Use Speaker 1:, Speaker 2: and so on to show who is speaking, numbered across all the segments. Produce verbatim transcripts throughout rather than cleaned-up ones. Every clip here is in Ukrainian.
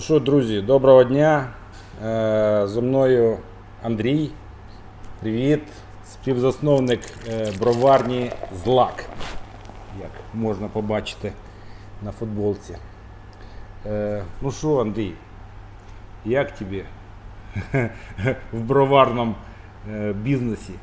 Speaker 1: що, друзі, доброго дня. Е, Зі мною Андрій. Привіт. Співзасновник е, броварні «Злак», як можна побачити на футболці. Е, Ну що, Андрій, як тобі в броварному е, бізнесі?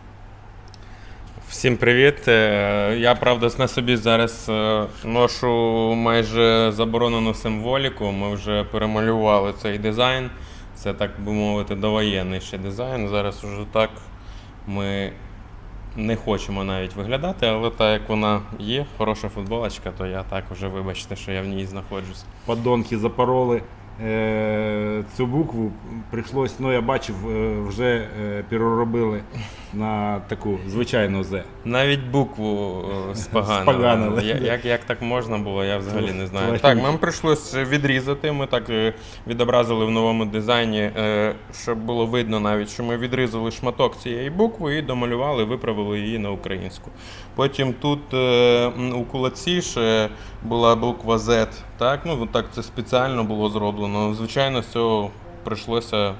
Speaker 2: Всім привіт. Е, Я, правда, на собі зараз е, ношу майже заборонену символіку. Ми вже перемалювали цей дизайн. Це, так би мовити, довоєнний ще дизайн. Зараз уже так ми не хочемо навіть виглядати, але так як вона є, хороша футболочка, то я так вже, вибачте, що я в ній знаходжусь.
Speaker 1: Подонки запороли е, цю букву, прийшлось, ну я бачив, е, вже е, переробили на таку звичайну «З».
Speaker 2: Навіть букву е, споганили.
Speaker 1: Споганили.
Speaker 2: Я- Як, як так можна було, я взагалі не знаю.
Speaker 1: Твої.
Speaker 2: Так, нам прийшлося відрізати, ми так е, відобразили в новому дизайні, е, щоб було видно навіть, що ми відрізали шматок цієї букви і домалювали, виправили її на українську. Потім тут е, у кулаці ще була буква «Z», так, ну так це спеціально було зроблено. Звичайно, з цього прийшлося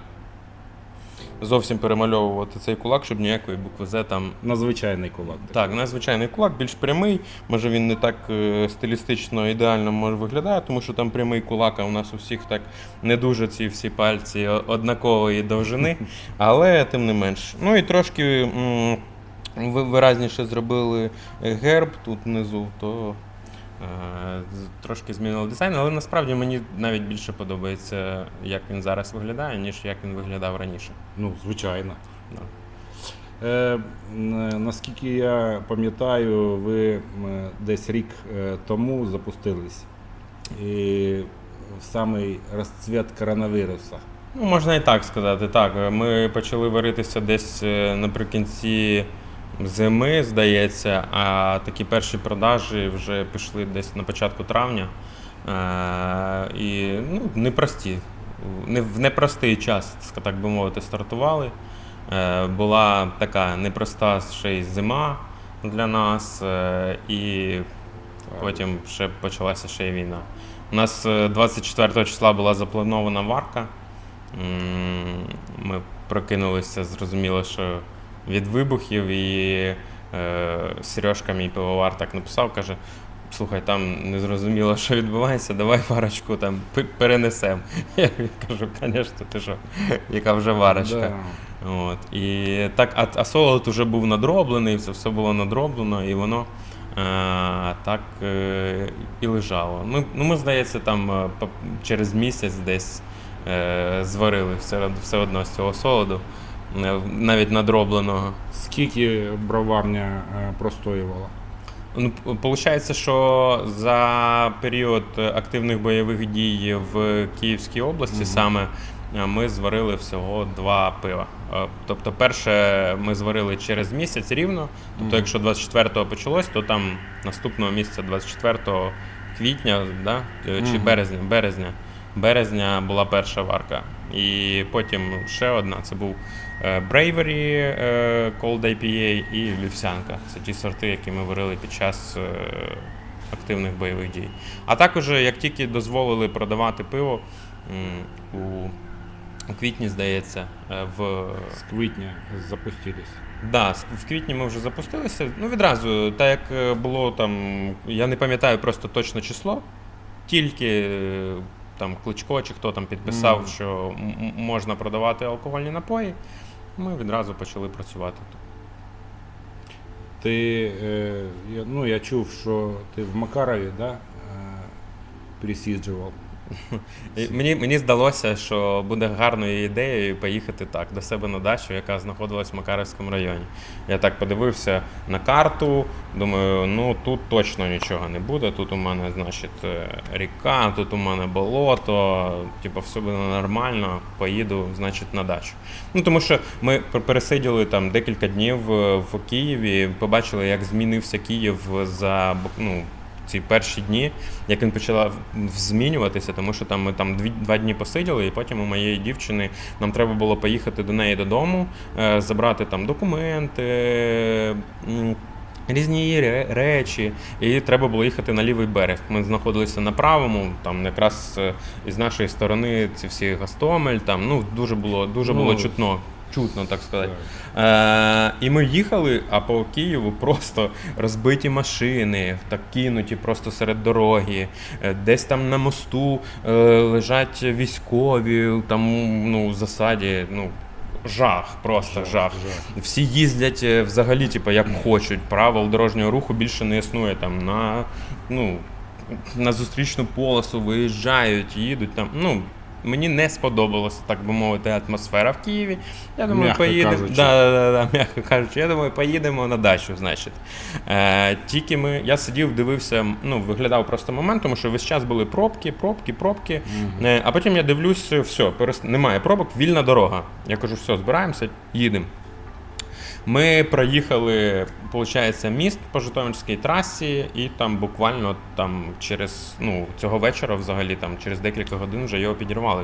Speaker 2: зовсім перемальовувати цей кулак, щоб ніякої букви «Z» там.
Speaker 1: На звичайний кулак.
Speaker 2: Так, надзвичайний кулак, більш прямий, може він не так е, стилістично ідеально може виглядає, тому що там прямий кулак, а у нас у всіх так не дуже ці всі пальці о- однакової довжини, але тим не менш. Ну і трошки м, ви- виразніше зробили герб тут внизу, то е, з- трошки змінили дизайн, але насправді мені навіть більше подобається, як він зараз виглядає, ніж як він виглядав раніше.
Speaker 1: Ну, звичайно.
Speaker 2: Да.
Speaker 1: Е, н- наскільки я пам'ятаю, ви м, десь рік е, тому запустились. І в самий розцвіт коронавірусу.
Speaker 2: Ну, можна і так сказати. Так, ми почали варитися десь е, наприкінці зими, здається, а такі перші продажі вже пішли десь на початку травня. Е, І ну, непрості, не в непростий час, так би мовити, стартували. Е, Була така непроста ще й зима для нас, е, і потім ще почалася ще й війна. У нас е, двадцять четвертого числа була запланована варка. М, Ми прокинулися, зрозуміло, що від вибухів, і е, Сережка, мій пивовар, так написав, каже: слухай, там не зрозуміло, що відбувається, давай варочку там пе- перенесемо. Я кажу, звісно, ти що, яка вже варочка.
Speaker 1: Да.
Speaker 2: От. І так, а, а солод вже був надроблений, все, все було надроблено, і воно е, так е, і лежало. Ну, ну, ми, здається, там е, по- через місяць десь е, зварили все, все одно з цього солоду, е, навіть надробленого.
Speaker 1: Скільки броварня е, простоювала?
Speaker 2: Ну, Получається, що за період активних бойових дій в Київській області
Speaker 1: Мгм.
Speaker 2: саме е, ми зварили всього два пива. Е, Тобто перше ми зварили через місяць рівно. Тобто
Speaker 1: Мгм.
Speaker 2: якщо двадцять четвертого почалось, то там наступного місяця, двадцять четвертого квітня, да? е, чи
Speaker 1: Мгм.
Speaker 2: березня, березня, березня була перша варка. І потім ще одна, це був е, Bravery е, Cold ай пі ей і Вівсянка. Це ті сорти, які ми варили під час е, активних бойових дій. А також, як тільки дозволили продавати пиво м, у, у квітні, здається, е, в
Speaker 1: З квітня запустились.
Speaker 2: Да, с- в квітні ми вже запустилися. Ну, відразу, так як е, було там, я не пам'ятаю просто точно число, тільки е, там Кличко чи хто там підписав,
Speaker 1: Мгм.
Speaker 2: що м- м- можна продавати алкогольні напої, ми відразу почали працювати тут.
Speaker 1: Ти, е, я, ну, я чув, що ти в Макарові, да, е, присіджував.
Speaker 2: І Мені, мені здалося, що буде гарною ідеєю поїхати так до себе на дачу, яка знаходилась в Макарівському районі. Я так подивився на карту, думаю, ну тут точно нічого не буде. Тут у мене, значить, е, ріка, тут у мене болото, типу, все буде нормально, поїду, значить, на дачу. Ну тому що ми пер- пересиділи там декілька днів е, в Києві, побачили, як змінився Київ за бу- ну, ці перші дні, як він почав змінюватися, тому що там ми там дві, два дні посиділи, і потім у моєї дівчини нам треба було поїхати до неї додому, е, забрати там документи, м, різні її ре- речі, і треба було їхати на лівий берег. Ми знаходилися на правому, там якраз е, із нашої сторони ці всі Гостомель, там, ну, дуже було, дуже було
Speaker 1: Ну,
Speaker 2: чутно. Чутно, так сказати. Е, і ми їхали, а по Києву просто розбиті машини, так кинуті просто серед дороги. Е, десь там на мосту е, лежать військові, там, ну, в засаді, ну, жах, просто жах.
Speaker 1: Жах,
Speaker 2: Всі їздять е, взагалі, типу, як хочуть. Правил дорожнього руху більше не існує. Там, на, ну, на зустрічну полосу виїжджають, їдуть там. Ну, мені не сподобалася, так би мовити, атмосфера в Києві. Я думаю,
Speaker 1: М'яко
Speaker 2: поїдемо.
Speaker 1: кажучи.
Speaker 2: Да, да, да, м'яко кажучи, я думаю, поїдемо на дачу, значить. Е, тільки ми, я сидів, дивився, ну, виглядав просто момент, тому що весь час були пробки, пробки, пробки.
Speaker 1: Мгм.
Speaker 2: Е, а потім я дивлюсь, все, перес- немає пробок, вільна дорога. Я кажу, все, збираємося, їдемо. Ми проїхали, виходить, міст по Житомирській трасі, і там буквально там через, ну, цього вечора взагалі, там через декілька годин вже його підірвали.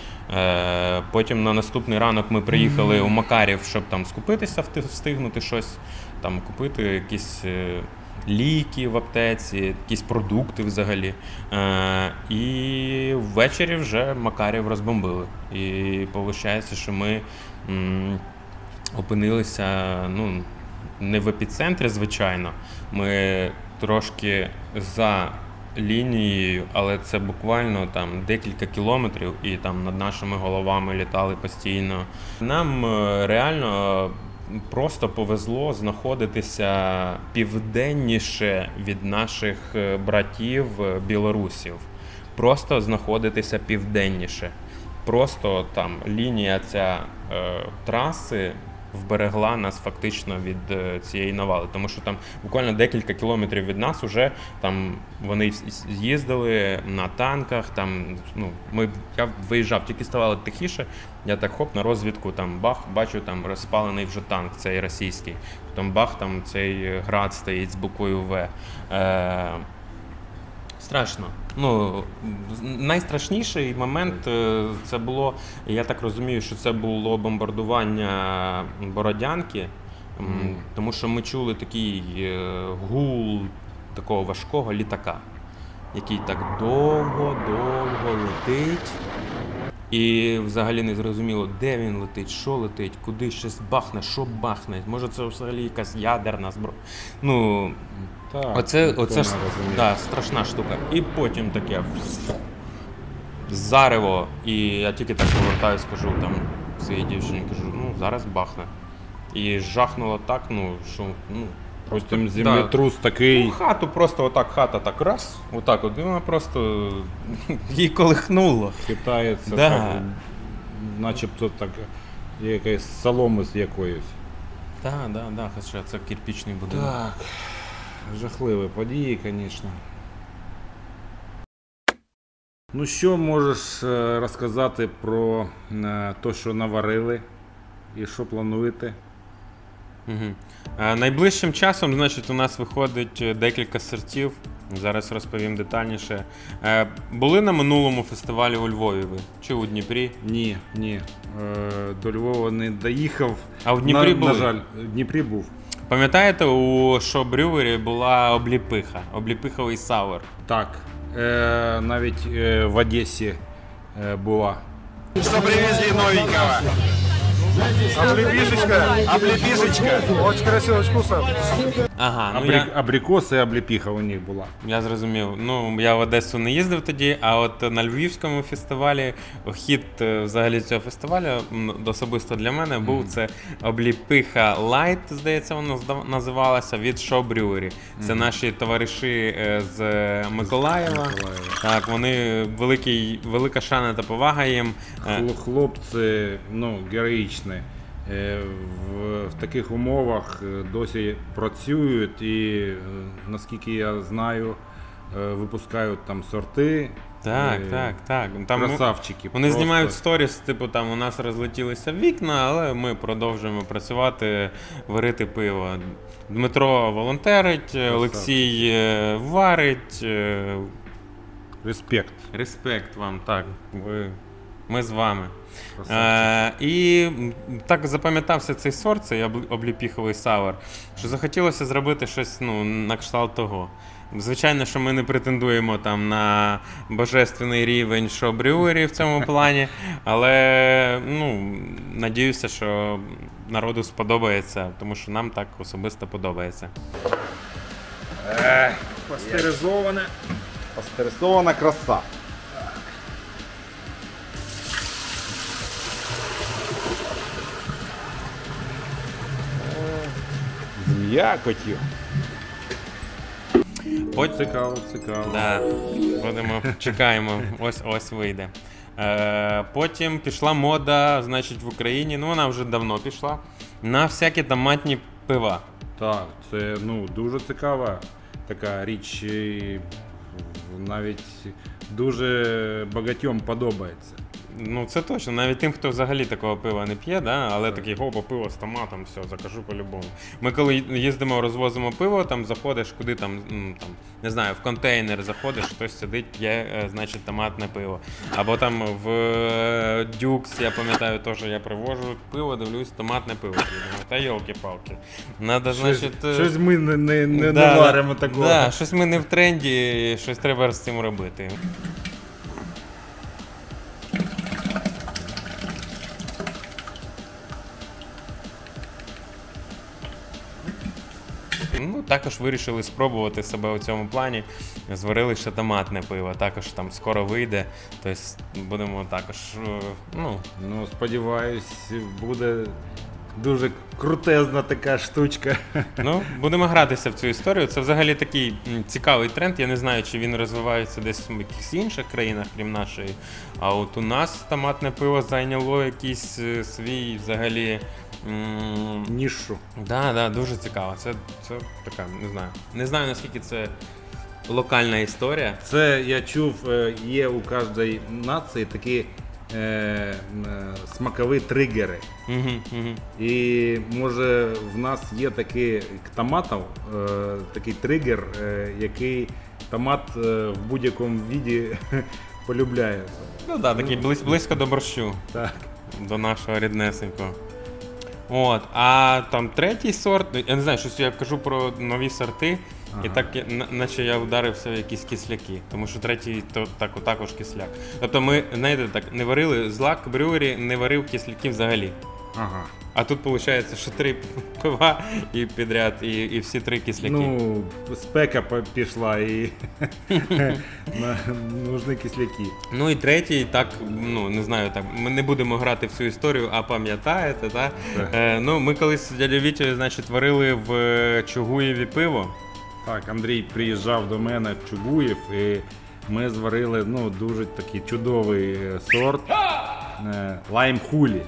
Speaker 2: Е, потім на наступний ранок ми приїхали у Макарів, щоб там скупитися, вти- встигнути щось, там купити якісь е, ліки в аптеці, якісь продукти взагалі. Е, і ввечері вже Макарів розбомбили. І виходить, що ми м, опинилися, ну, не в епіцентрі, звичайно. Ми трошки за лінією, але це буквально там декілька кілометрів, і там над нашими головами літали постійно. Нам е, реально просто повезло знаходитися південніше від наших е, братів е, білорусів. Просто знаходитися південніше. Просто там лінія ця е, траси вберегла нас фактично від е, цієї навали. Тому що там буквально декілька кілометрів від нас уже там вони вс- їздили на танках. Там, ну, ми, я виїжджав, тільки ставало тихіше, я так хоп на розвідку, там бах, бачу там розпалений вже танк, цей російський. Потім бах, там цей град стоїть з буквою В. Е, Страшно. Ну, найстрашніший момент е, це було, я так розумію, що це було бомбардування Бородянки, м,
Speaker 1: Мгм.
Speaker 2: тому що ми чули такий е, гул такого важкого літака, який так довго-довго летить. І взагалі не зрозуміло, де він летить, що летить, куди щось бахне, що бахне. Може це взагалі якась ядерна зброя. Ну,
Speaker 1: Так,
Speaker 2: Оце,
Speaker 1: ніхто
Speaker 2: оце
Speaker 1: не
Speaker 2: ж,
Speaker 1: розуміє.
Speaker 2: да, страшна штука. І потім таке зарево. І я тільки так повертаюсь, кажу там своїй дівчині, кажу, ну зараз бахне. І жахнуло так, ну що, ну, просто
Speaker 1: Потім землетрус такий.
Speaker 2: Ну, хату просто отак, хата так раз, отак от, і вона просто їй колихнуло.
Speaker 1: Хитається,
Speaker 2: Да.
Speaker 1: так, начебто так, якась соломи з якоюсь.
Speaker 2: Так, так, так, хоча це кирпічний будинок.
Speaker 1: Так, жахливі події, звісно. Ну, що можеш е, розказати про е, те, що наварили і що плануєте?
Speaker 2: Угу. Е, найближчим часом, значить, у нас виходить е, декілька сортів. Зараз розповім детальніше. Е, були на минулому фестивалі у Львові ви? Чи у Дніпрі?
Speaker 1: Ні, ні. Е, до Львова не доїхав.
Speaker 2: А в Дніпрі
Speaker 1: на,
Speaker 2: були?
Speaker 1: На жаль, в Дніпрі був.
Speaker 2: Пам'ятаєте, у шоу-брювері була обліпиха, обліпиховий сауер.
Speaker 1: Так. Е, навіть е, в Одесі е, була.
Speaker 3: Что привезли новенького? Облепишечка, облепишечка. Очень красиво, очень вкусно.
Speaker 2: Ага, ну
Speaker 1: Абрі...
Speaker 2: я,
Speaker 1: Абрикоси і обліпіха у них була.
Speaker 2: я зрозумів. Ну, я в Одесу не їздив тоді, а от на Львівському фестивалі, хід е, взагалі цього фестивалю, м, особисто для мене, був це обліпиха Лайт, здається, вона здав- називалася, від шоу-брюері. Це наші товариші е, з Миколаєва.
Speaker 1: Миколаєва.
Speaker 2: Так, вони великий, велика шана та повага їм. Е,
Speaker 1: Хл- Хлопці, ну, героїчні. Е, В, в таких умовах е, досі працюють і, е, наскільки я знаю, е, випускають там сорти.
Speaker 2: Так,
Speaker 1: Е,
Speaker 2: так, так. Там ми-
Speaker 1: Красавчики.
Speaker 2: Вони
Speaker 1: просто.
Speaker 2: знімають сторіс, типу там у нас розлетілися вікна, але ми продовжуємо працювати, варити пиво. Дмитро волонтерить, Олексій е, варить. е,
Speaker 1: Респект.
Speaker 2: Респект вам, так. Ви Ми з вами. Е, і так запам'ятався цей сорт, цей обліпіховий сауер, що захотілося зробити щось, ну, на кшталт того. Звичайно, що ми не претендуємо там на божественний рівень шо-брюері в цьому плані, але, ну, надіюся, що народу сподобається, тому що нам так особисто подобається.
Speaker 1: Пастеризоване. Пастеризована краса. З м'якотю.
Speaker 2: Потім...
Speaker 1: Цікаво, цікаво.
Speaker 2: Да, будемо, чекаємо, ось-ось вийде. Е, потім пішла мода, значить, в Україні, ну вона вже давно пішла, на всякі томатні пива.
Speaker 1: Так, це, ну, дуже цікава така річ, і навіть дуже багатьом подобається.
Speaker 2: Ну це точно, навіть тим, хто взагалі такого пива не п'є, да? Але такий гопа, пиво з томатом, все, закажу по-любому. Ми коли їздимо, розвозимо пиво, там заходиш, куди там, ну, там, не знаю, в контейнер заходиш, хтось сидить, п'є, значить, томатне пиво. Або там в Дюкс, я пам'ятаю, теж я привожу пиво, дивлюсь, томатне пиво. Та йолки-палки. Надо,
Speaker 1: Щось,
Speaker 2: значить,
Speaker 1: щось ми не, не, не,
Speaker 2: да,
Speaker 1: не варимо такого.
Speaker 2: Да, щось ми не в тренді, щось треба з цим робити. Ну, також вирішили спробувати себе у цьому плані. Зварили ще томатне пиво, також там скоро вийде. Тобто будемо також, ну...
Speaker 1: Ну, сподіваюсь, буде дуже крутезна така штучка.
Speaker 2: Ну, будемо гратися в цю історію. Це взагалі такий цікавий тренд. Я не знаю, чи він розвивається десь в якихось інших країнах, крім нашої. А от у нас томатне пиво зайняло якийсь свій взагалі...
Speaker 1: Нішу.
Speaker 2: Да, да, дуже цікаво. Це, це така, не знаю. Не знаю, наскільки це локальна історія.
Speaker 1: Це, я чув, є у кожній нації такі е, е, смакові тригери.
Speaker 2: Угу, угу.
Speaker 1: І може в нас є такий к томатам, е, такий тригер, е, який томат е, в будь-якому віді полюбляє.
Speaker 2: Ну так, да, такий близь, близько до борщу.
Speaker 1: Так.
Speaker 2: До нашого ріднесенького. От, а там третій сорт, я не знаю, щось я кажу про нові сорти, ага. І так, наче я вдарився в якісь кисляки, тому що третій то так, також кисляк. Тобто ми, знаєте, так, не варили, Злак Брюері не варив кисляків взагалі.
Speaker 1: Ага.
Speaker 2: А тут виходить, що три пива і підряд, і, і всі три кисляки.
Speaker 1: Ну, спека пішла і нужні кисляки.
Speaker 2: Ну і третій, так, ну, не знаю, так, ми не будемо грати в цю історію, а пам'ятаєте, так? Е, ну, ми колись з дядю Вітєю, значить, варили в Чугуєві пиво.
Speaker 1: Так, Андрій приїжджав до мене в Чугуєв, і ми зварили, ну, дуже такий чудовий сорт лайм хулі.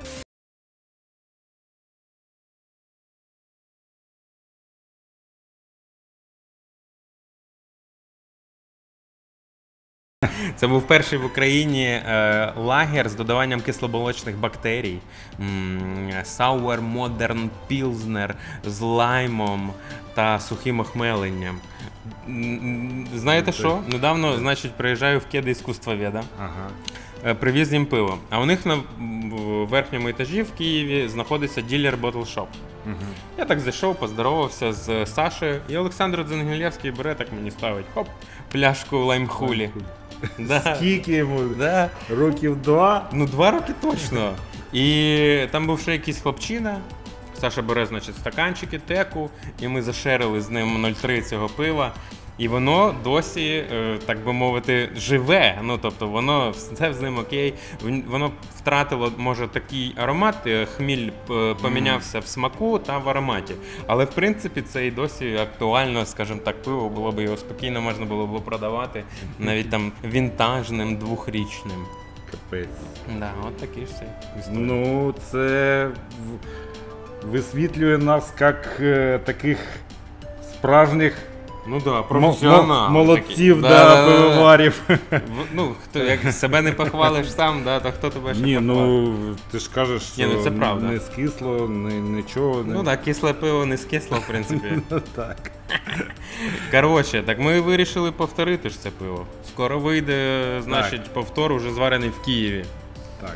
Speaker 2: Це був перший в Україні е, лагер з додаванням кисломолочних бактерій. Sour Modern Pilsner з лаймом та сухим охмеленням. Знаєте що? Недавно, значить, приїжджаю в Кеди іскусствоведа. Ага. Привіз їм пиво. А у них на верхньому етажі в Києві знаходиться ділер Bottle Shop. Угу. Я так зайшов, поздоровався з Сашею, і Олександр Дзенгілєвський бере, так мені ставить, хоп, пляшку лайм-хулі. Да.
Speaker 1: Скільки йому?
Speaker 2: Да.
Speaker 1: Років два?
Speaker 2: Ну, два роки точно. І там був ще якийсь хлопчина. Саша бере, значить, стаканчики, теку, і ми зашерили з ним нуль три цього пива. І воно досі, так би мовити, живе. Ну, тобто, воно, все з ним окей. Воно втратило, може, такий аромат, хміль помінявся в смаку та в ароматі. Але, в принципі, це і досі актуально, скажімо так, пиво, було б його спокійно, можна було б продавати, навіть там вінтажним, двохрічним.
Speaker 1: Капець.
Speaker 2: Да, от такі ж це історії.
Speaker 1: Ну, це висвітлює нас як е, таких справжніх
Speaker 2: Ну да, професіонал.
Speaker 1: Молодців, да, да, пивоварів.
Speaker 2: Ну, хто, як себе не похвалиш сам, да, то хто тебе ще
Speaker 1: Ні,
Speaker 2: похвалить?
Speaker 1: ну, ти ж кажеш, що
Speaker 2: Ні, ну, це правда.
Speaker 1: Не скисло, не, нічого. Не...
Speaker 2: Ну так, кисле пиво не скисло, в принципі.
Speaker 1: Так.
Speaker 2: Коротше, так ми вирішили повторити ж це пиво. Скоро вийде, значить, повтор уже зварений в Києві.
Speaker 1: Так.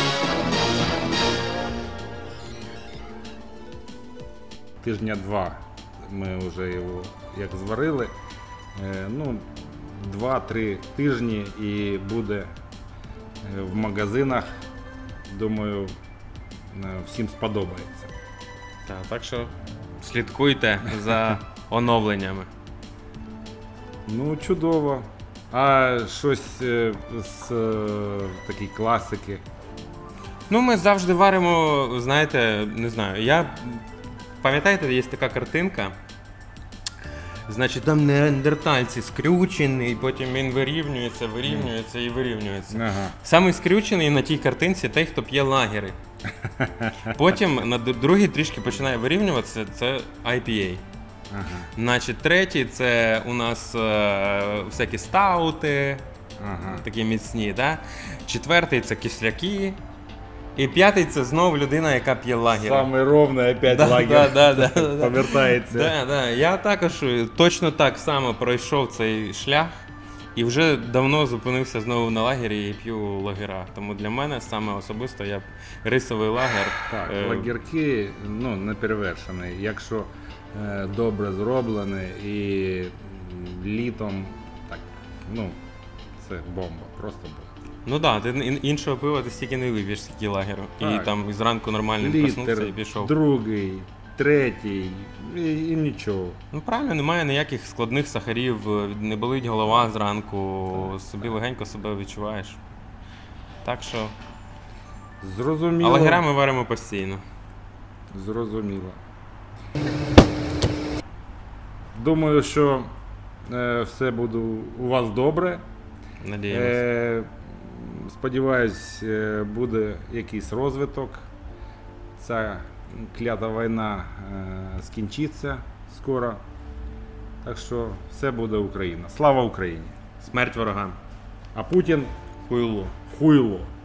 Speaker 1: Тижня два ми вже його як зварили. Е, ну, два-три тижні і буде е, в магазинах. Думаю, е, всім сподобається.
Speaker 2: Так, так що слідкуйте за оновленнями.
Speaker 1: Ну, чудово. А щось е, з е, такої класики.
Speaker 2: Ну, ми завжди варимо, знаєте, не знаю, я... Пам'ятаєте, є така картинка, значить, там неандертальці скрючений, потім він вирівнюється, вирівнюється і вирівнюється.
Speaker 1: Ага.
Speaker 2: Самий скрючений на тій картинці той, хто п'є лагери. Потім на д- другий трішки починає вирівнюватися, це ай пі ей.
Speaker 1: Ага.
Speaker 2: Значить, третій це у нас е, всякі стаути,
Speaker 1: Ага.
Speaker 2: такі міцні, да? Четвертий це кисляки. І п'ятий це знов людина, яка п'є лагери.
Speaker 1: Саме ровно опять
Speaker 2: Да,
Speaker 1: лагер
Speaker 2: да, да, да, да.
Speaker 1: повертається.
Speaker 2: Да, да. Я також точно так само пройшов цей шлях і вже давно зупинився знову на лагері і п'ю лагера. Тому для мене саме особисто я рисовий лагер.
Speaker 1: Так,
Speaker 2: е,
Speaker 1: лагерки ну, не перевершені. Якщо е, добре зроблені і м, літом, так, ну, це бомба, просто бомба.
Speaker 2: Ну так, да, ти ін- іншого пива ти стільки не вип'єш, стільки лагеру. І
Speaker 1: Так.
Speaker 2: там зранку нормально проснувся
Speaker 1: Літр,
Speaker 2: і пішов.
Speaker 1: другий, третій і, і нічого.
Speaker 2: Ну правильно, немає ніяких складних сахарів, не болить голова зранку, собі легенько себе відчуваєш. Так що. А
Speaker 1: Зрозуміло.
Speaker 2: лагера ми варимо постійно.
Speaker 1: Зрозуміло. Думаю, що е, все буде у вас добре.
Speaker 2: Надіємося.
Speaker 1: Е, сподіваюсь, е, буде якийсь розвиток. Ця клята війна е, скінчиться скоро. Так що все буде Україна. Слава Україні!
Speaker 2: Смерть ворогам.
Speaker 1: А Путін
Speaker 2: Хуйло.
Speaker 1: хуйло.